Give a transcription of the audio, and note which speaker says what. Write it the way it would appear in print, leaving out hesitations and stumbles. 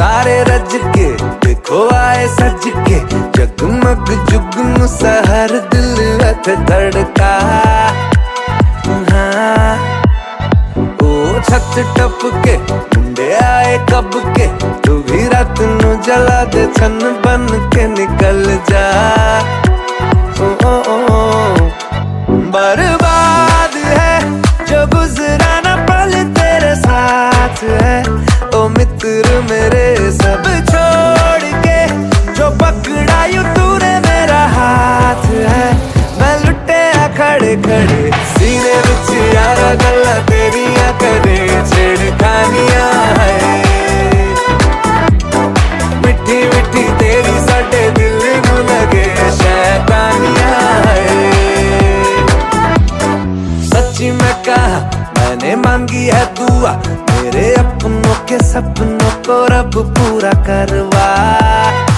Speaker 1: सारे रज के देखो आए सज के, जगमग जुगनू सहर दिल रथ धड़का। हाँ ओ छत टप के मुंडे आए कब के, तू भी रात नू जला दे छन बन के निकल जा। बर्बाद है जो गुजरा ना पल तेरे साथ है, ओ मित्र मेरे सब छोड़ के जो पकड़ा यूं तूने मेरा हाथ है। मैं लुटे खड़े खड़े सीने विच यारा गल्ला तेरिया करे छेड़खानियां है, मिठी मिठी तेरी साडे दिल नू लगे शैतानियां है। सच्ची मैं कहा मैंने मांगी है दुआ, मेरे अपनों के सपनों को रब पूरा करवा।